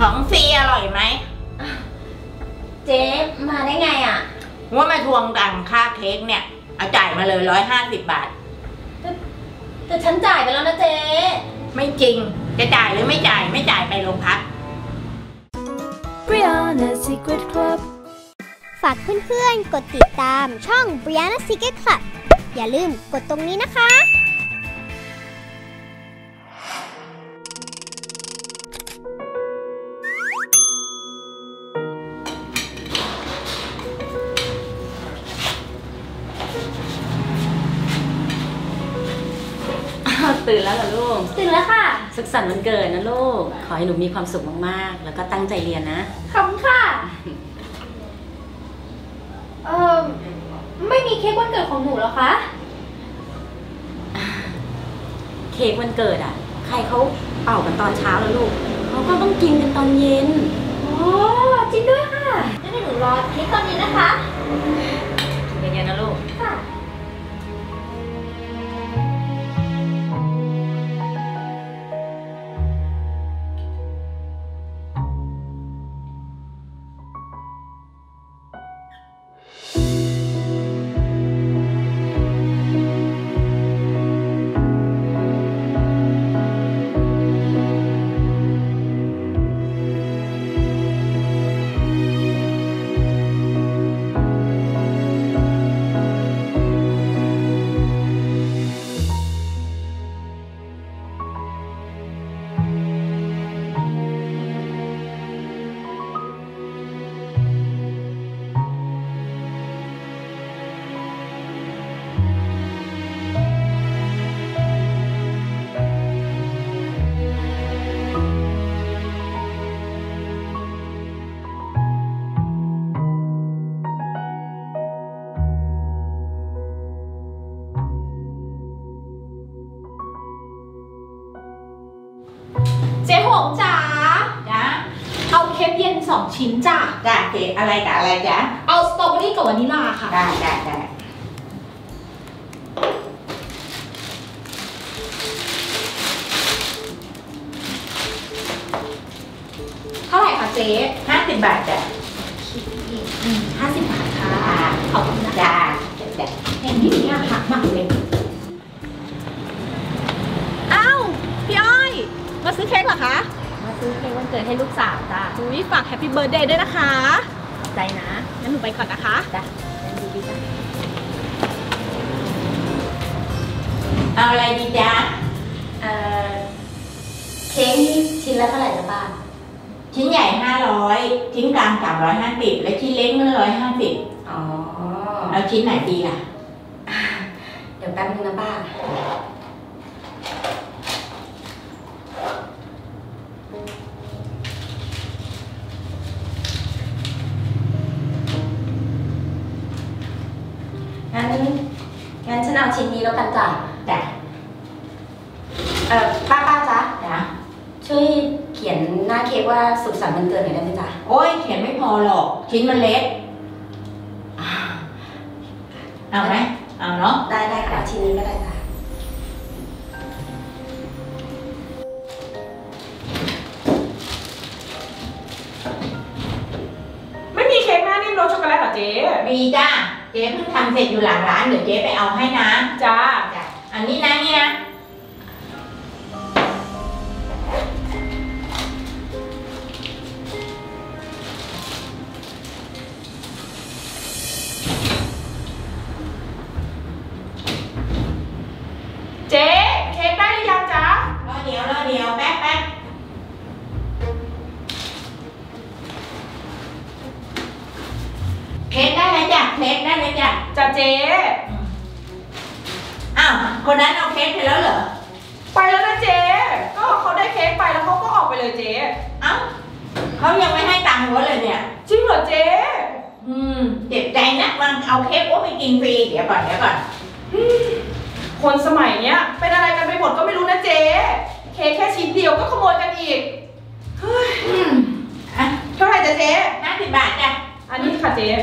ของฟรีอร่อยไหมเจ๊มาได้ไงอ่ะว่ามาทวงตังค่าเค้กเนี่ยเอาจ่ายมาเลย150 บาทแต่ฉันจ่ายไปแล้วนะเจ๊ไม่จริงจะจ่ายหรือไม่จ่ายไม่จ่ายไปโรงพัก Brianna Secret Club ฝากเพื่อนๆกดติดตามช่อง Brianna Secret Club อย่าลืมกดตรงนี้นะคะตื่นแล้วเหรอลูกตื่นแล้วค่ะสุขสันต์วันเกิดนะลูกขอให้หนูมีความสุขมากๆแล้วก็ตั้งใจเรียนนะขอบคุณค่ะไม่มีเค้กวันเกิดของหนูหรอคะเค้กวันเกิดอ่ะใครเขาเป่ากันตอนเช้าแล้วลูกเขาก็ต้องกินกันตอนเย็นอ๋อจริงด้วยค่ะงั้นหนูรอเค้กตอนเย็นนะคะกินกันเย็นนะลูกค่ะเจ๊หงจ๋าเอาเค้กเย็น2 ชิ้นจ้ะเค้กอะไรกับอะไรจ๊ะเอาสตรอเบอรี่กับวานิลลาค่ะได้เท่าไหร่คะเจ๊ 50 บาทจ้ะ 50 บาทค่ะขอบคุณนะจ้ะเห็นที่นี่ค่ะมากเลยอ้าวพี่อ้อยมาซื้อเค้กเหรอคะมาซื้อเค้กวันเกิดให้ลูกสาวจ้ะฝากแฮปปี้เบิร์ธเดย์ด้วยนะคะใจนะงั้นหนูไปก่อนนะคะจ้ะดีจ้ะเอาอะไรดีจ๊ะเค้กชิ้นละเท่าไหร่จ๊ะป้าชิ้นใหญ่500ชิ้นกลาง350และชิ้นเล็ก150 อ๋อแล้วชิ้นไหนดีล่ะเดี๋ยวแป๊บนึงนะป้างั้นฉันเอาชิ้นนี้แล้วกันจ้ะป้าจ๊ะช่วยเขียนหน้าเค้กว่าสุขสันต์วันเกิดหน่อยได้ไหมจ๊ะโอ้ยเขียนไม่พอหรอกชิ้นมันเล็กเอาไหมเอาเนาะได้ค่ะชิ้นนี้ก็ได้จ้ะไม่มีเค้กหน้านิ่มรสช็อกโกแลตเหรอเจ๊มีจ้าเจ๊เพิ่งทำเสร็จอยู่หลังร้านเดี๋ยวเจ๊ไปเอาให้นะจ้าอันนี้นะเนี่ยเจ๊เค้กได้หรือยังจ๊ะรอเดี๋ยวแป๊บเค้กได้แล้วจ้ะจ้ะเจ๊อ้าวคนนั้นเอาเค้กไปแล้วเหรอไปแล้วนะเจ๊ก็เขาได้เค้กไปแล้วเขาก็ออกไปเลยเจ๊เอ้าเขายังไม่ให้ตังค์เขาเลยเนี่ยจริงเหรอเจ๊เจ็บใจนะมันเอาเค้กว่าไปกินฟรีเดี๋ยวก่อนคนสมัยเนี้ยเป็นอะไรกันไปหมดก็ไม่รู้นะเจ๊เค้กแค่ชิ้นเดียวก็ขโมยกันอีกเท่าไหร่จ๊ะเจ๊ 50 บาทจ้ะอันนี้ค่ะเจ๊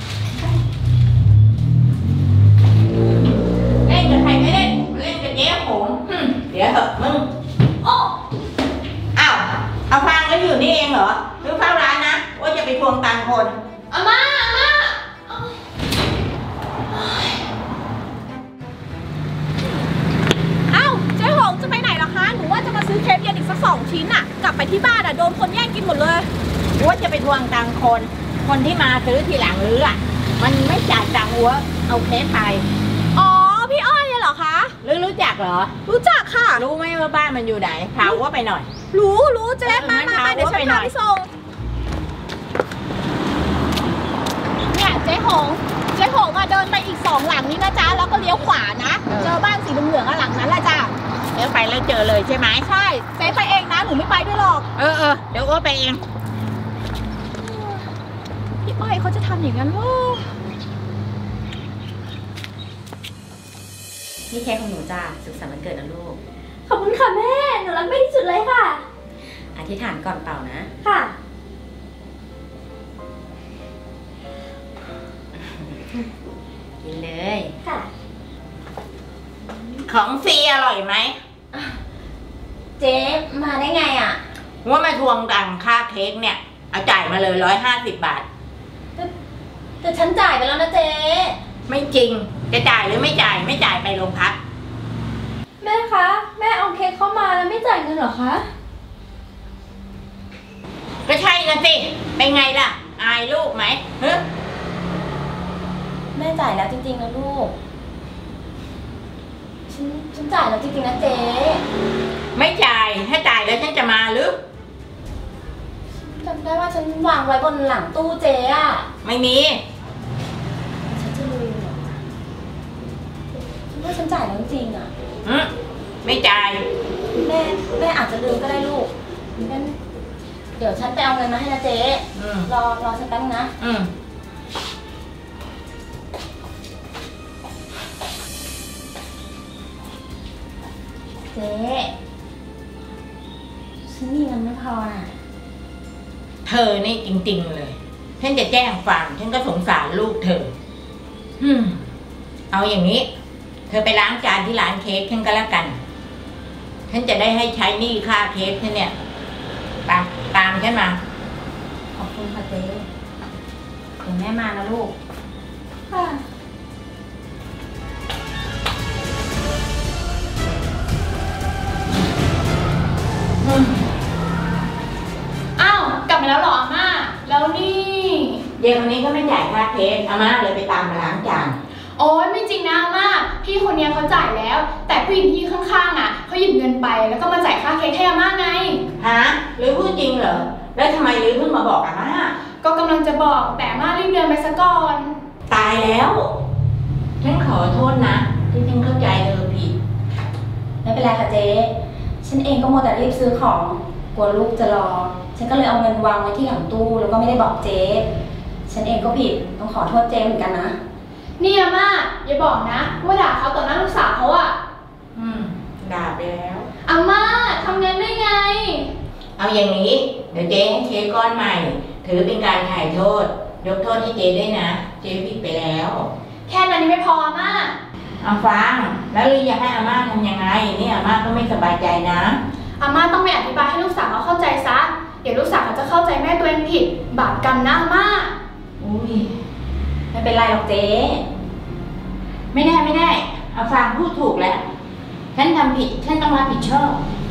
เล่นกับใครไม่เล่นกับเจ๊ผมเดี๋ยวเถอะมึงโอ้อ้าวเอาฟังแล้วอยู่นี่เองเหรอวงตังค์คนอาม่าเอ้าเจ๊หงจะไปไหนล่ะคะหนูว่าจะมาซื้อเค้กเย็นอีกสัก2 ชิ้นอะกลับไปที่บ้านอะโดนคนแย่งกินหมดเลยว่าจะไปทวงตังค์คนที่มาซื้อทีหลังหรืออ่ะมันไม่จ่ายตังค์วัวเอาเค้กไปอ๋อพี่อ้อยเหรอคะหรือรู้จักเหรอรู้จักค่ะรู้ไหมว่าบ้านมันอยู่ไหนพาวัวไปหน่อยรู้เจ๊มางั้นเดี๋ยวฉันพาพาไปหน่อยไปส่งเนี่ยเจ๊หงอะเดินไปอีก2 หลังนี้นะจ๊ะแล้วก็เลี้ยวขวานะเจอบ้านสีเหลืองๆหลังนั้นแหละจ้ะเดี๋ยวไปแล้วเจอเลยใช่ไหมใช่เจ๊ไปเองนะหนูไม่ไปด้วยหรอกเออเดี๋ยววัวไปเองพี่อ้อยเขาจะทำอย่างนั้นเหรอนี่เค้กของหนูจ้าสุขสันต์วันเกิดนะลูกขอบคุณค่ะแม่ หนูรักแม่ที่สุดเลยค่ะอธิษฐานก่อนเป่านะค่ะกินเลยค่ะของฟรีอร่อยไหมเจ๊มาได้ไงอ่ะว่ามาทวงตังค่าเค้กเนี่ยเอาจ่ายมาเลย150 บาทแต่ฉันจ่ายไปแล้วนะเจ๊ไม่จริงจะจ่ายหรือไม่จ่ายไม่จ่ายไปโรงพักแม่คะ แม่เอาเค้กเข้ามาแล้วไม่จ่ายเงินเหรอคะก็ใช่นะสิเป็นไงล่ะอายลูกไหมเฮ้ยแม่จ่ายแล้วจริงๆนะลูก ฉันจ่ายแล้วจริงๆนะเจ๊ไม่จ่ายถ้าจ่ายแล้วฉันจะมาหรือจำได้ว่าฉันวางไว้บนหลังตู้เจ๊อะไม่มีฉันจะลืมเหรอฉันว่าฉันจ่ายแล้วจริงๆอะไม่จ่ายแม่อาจจะลืมก็ได้ลูกงั้นเดี๋ยวฉันไปเอาเงินมาให้นะเจ๊ รอฉันแป๊บนึงนะ เจ๊ฉันมีเงินไม่พอน่ะเธอนี่จริงๆเลยฉันจะแจ้งความฉันก็สงสารลูกเธอเอาอย่างนี้ เธอไปล้างจานที่ร้านเค้กฉันก็แล้วกันฉันจะได้ให้ใช้หนี้ค่าเค้กฉันเนี่ยตามฉันมาขอบคุณค่ะเจ๊เดี๋ยวแม่มานะลูกค่ะอ้าวกลับมาแล้วเหรออาม่าแล้วนี่เด็กคนนี้ก็ไม่จ่ายค่าเค้กอาม่าเลยไปตามมาล้างจานโอ๊ยไม่จริงนะอาม่าพี่คนนี้เขาจ่ายแล้ว แต่ผู้หญิงที่ข้างๆอ่ะเขาหยิบเงินไปแล้วก็มาจ่ายค่าเค้กให้อาม่าไงฮะหรือพูดจริงเหรอแล้วทำไมหรือเพิ่งมาบอกอาม่าก็กำลังจะบอกแต่อาม่ารีบเดินไปซะก่อนตายแล้วฉันขอโทษนะที่ฉันเข้าใจเธอผิดไม่เป็นไรค่ะเจ๊ฉันเองก็มัวแต่รีบซื้อของกลัวลูกจะรอ ฉันก็เลยเอาเงินวางไว้ที่หลังตู้แล้วก็ไม่ได้บอกเจ๊ฉันเองก็ผิดต้องขอโทษเจ๊เหมือนกันนะนี่อาม่าอย่าบอกนะว่าด่าเขาต่อหน้าลูกสาวเขาอะด่าไปแล้วอาม่าทำงานได้ไงเอาอย่างนี้เดี๋ยวเจ๊ให้เค้กก้อนใหม่ ถือเป็นการถ่ายโทษยกโทษให้เจ๊ด้วยนะเจ๊ผิดไปแล้วแค่นั้นยังไม่พออาม่าเอาฟังแล้วลืออยากให้อาม่าทำยังไงนี่อาม่าก็ไม่สบายใจนะอาม่าต้องไปอธิบายให้ลูกสาวเขาเข้าใจซะเดี๋ยวลูกสาวเขาจะเข้าใจแม่ตัวเองผิดบาปกรรมนะอาม่าอุ้ยไม่เป็นไรหรอกเจ๊ไม่ได้เอาฟังพูดถูกแล้วฉันทำผิดฉันต้องรับผิดชอบ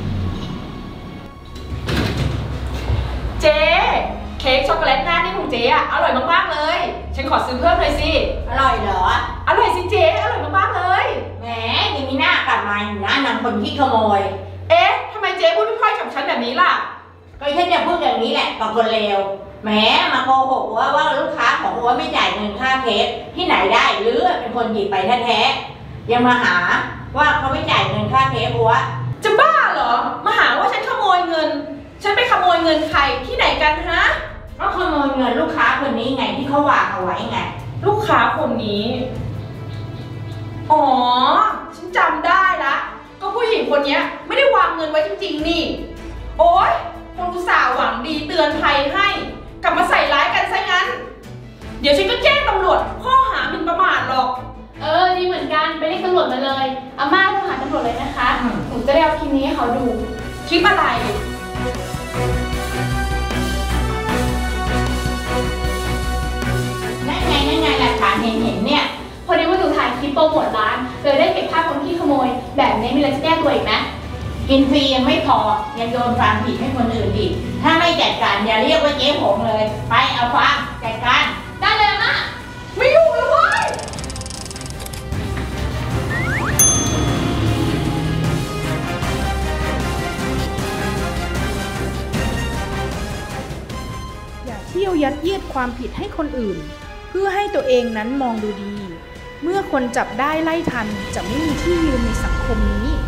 เจ๊เค้กช็อกโกแลตหน้านี่ของเจ๊อะอร่อยมากๆเลยฉันขอซื้อเพิ่มเลยสิอร่อยเหรออร่อยสิเจ๊อร่อยมากๆเลยแหมยังมีหน้ากลับมาอยู่นะนำคนที่ขโมยเอ๊ะทำไมเจ๊พูดไม่ค่อยกับฉันแบบนี้ล่ะก็ฉันจะพูดอย่างนี้แหละกับคนเลวแหมมาโกหกว่าลูกค้าของอัวไม่จ่ายเงินค่าเค้กที่ไหนได้หรือเป็นคนหยิบไปแท้ๆยังมาหาว่าเขาไม่จ่ายเงินค่าเค้กอัวจะบ้าเหรอมาหาว่าฉันขโมยเงินฉันไปขโมยเงินใครที่ไหนกันฮะก็ขโมยเงินลูกค้าคนนี้ไงที่เขาวางเอาไว้ไงลูกค้าคนนี้อ๋อฉันจำได้ละก็ผู้หญิงคนนี้ไม่ได้วางเงินไว้จริงๆนี่โอ๊ยคนอุตส่าห์หวังดีเตือนภัยให้กลับมาใส่ร้ายกันซะงั้นเดี๋ยวฉันก็แจ้งตำรวจข้อหาหมิ่นประมาทหรอกดีเหมือนกันไปเรียกตำรวจมาเลยอาม่าโทรหาตำรวจเลยนะคะหนูจะได้เอาคลิปนี้ให้เขาดูคลิปอะไรเห็นเนี่ยพอดีว่าหนูถ่ายคลิปโปรโมทร้านเลยได้เก็บภาพคนที่ขโมย แบบนี้มีอะไรจะแก้ตัวอีกไหมกินฟรียังไม่พอยังโยนความผิดให้คนอื่นอีกถ้าไม่จัดการอย่าเรียกว่าเจ๊หงเลย ไปเอาความจัดการได้เลยนะไม่อยู่แล้วเว้ยอย่าเที่ยวยัดเยียดความผิดให้คนอื่น เพื่อให้ตัวเองนั้นมองดูดี เมื่อคนจับได้ไล่ทันจะไม่มีที่ยืนในสังคมนี้